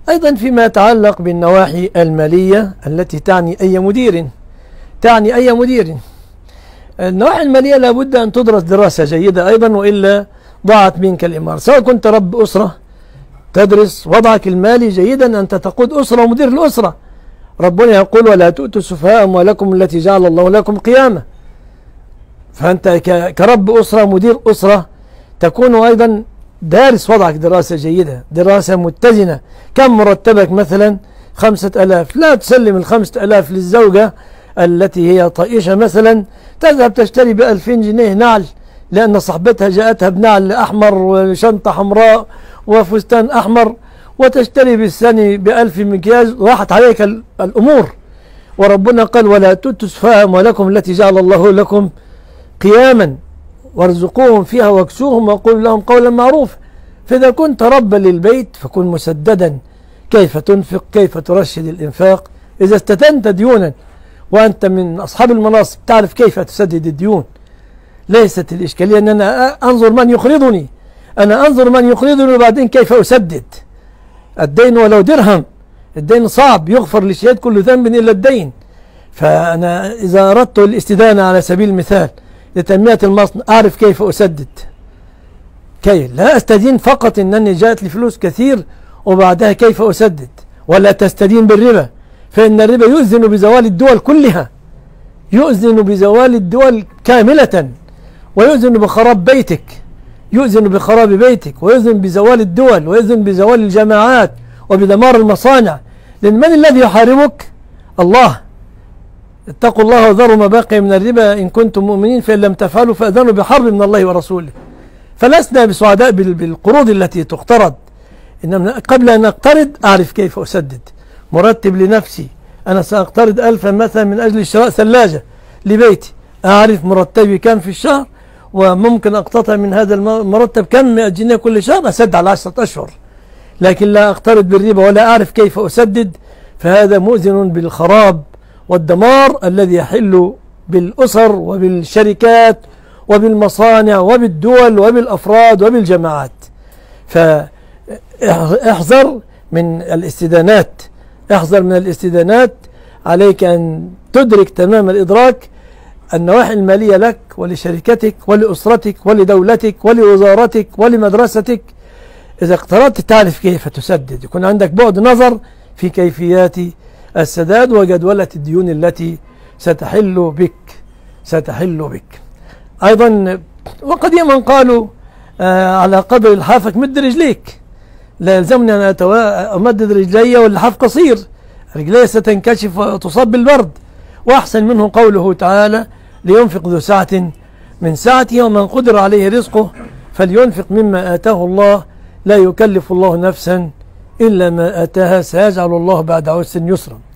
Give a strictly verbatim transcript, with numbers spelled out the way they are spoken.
أيضا فيما يتعلق بالنواحي المالية التي تعني أي مدير تعني أي مدير النواحي المالية لابد أن تدرس دراسة جيدة أيضا، وإلا ضاعت منك الإمارة. سواء كنت رب أسرة تدرس وضعك المالي جيدا، أنت تقود أسرة ومدير الأسرة. ربنا يقول: ولا تؤتوا السفهاء أموالكم التي جعل الله لكم قيامة. فأنت كرب أسرة مدير أسرة تكون أيضا دارس وضعك دراسة جيدة، دراسة متزنة. كم مرتبك مثلا؟ خمسة ألاف. لا تسلم الخمسة ألاف للزوجة التي هي طائشة مثلا، تذهب تشتري بألفين جنيه نعل لأن صاحبتها جاءتها بنعل أحمر وشنطة حمراء وفستان أحمر، وتشتري بالثاني بألف مكياج، راحت عليك الأمور. وربنا قال: ولا تؤتوا السفهاء أموالكم التي جعل الله لكم قياما وارزقوهم فيها واكسوهم وقولوا لهم قولا معروفا. فإذا كنت ربا للبيت فكن مسددا كيف تنفق، كيف ترشد الإنفاق. إذا استدنت ديونا وأنت من أصحاب المناصب تعرف كيف تسدد الديون. ليست الإشكالية أن أنا أنظر من يقرضني، أنا أنظر من يقرضني وبعدين كيف أسدد الدين ولو درهم. الدين صعب، يغفر لشهاد كل ذنب إلا الدين. فأنا إذا أردت الاستدانة على سبيل المثال لتنمية المصنع أعرف كيف أسدد. كيف لا أستدين فقط أنني جاءت لي فلوس كثير وبعدها كيف أسدد. ولا تستدين بالربا، فإن الربا يؤذن بزوال الدول كلها، يؤذن بزوال الدول كاملة، ويؤذن بخراب بيتك، يؤذن بخراب بيتك، ويؤذن بزوال الدول، ويؤذن بزوال الجماعات، وبدمار المصانع. لأن من الذي يحاربك؟ الله. اتقوا الله وذروا ما بقي من الربا إن كنتم مؤمنين فإن لم تفعلوا فأذنوا بحرب من الله ورسوله. فلسنا بسعداء بالقروض التي تقترض، إنما قبل أن أقترض أعرف كيف أسدد. مرتب لنفسي، أنا سأقترض ألفا مثلا من أجل شراء ثلاجة لبيتي، أعرف مرتبي كم في الشهر وممكن أقتطع من هذا المرتب كم جنيه كل شهر، أسد على عشرة أشهر. لكن لا أقترض بالربا ولا أعرف كيف أسدد، فهذا مؤذن بالخراب والدمار الذي يحل بالأسر وبالشركات وبالمصانع وبالدول وبالأفراد وبالجماعات. فاحذر من الاستدانات، احذر من الاستدانات. عليك أن تدرك تمام الإدراك النواحي المالية لك ولشركتك ولأسرتك ولدولتك ولوزارتك ولمدرستك. إذا اقترضت تعرف كيف تسدد، يكون عندك بعد نظر في كيفيات السداد وجدولة الديون التي ستحل بك ستحل بك. أيضا وقديما قالوا آه على قدر لحافك مد رجليك. لا يلزمني أن أمدد رجلي واللحاف قصير، رجلي ستنكشف وتصاب بالبرد. وأحسن منه قوله تعالى: لينفق ذو سعة من سعته ومن قدر عليه رزقه فلينفق مما آتاه الله لا يكلف الله نفسا إلا ما آتاها سيجعل الله بعد عسر يسرا.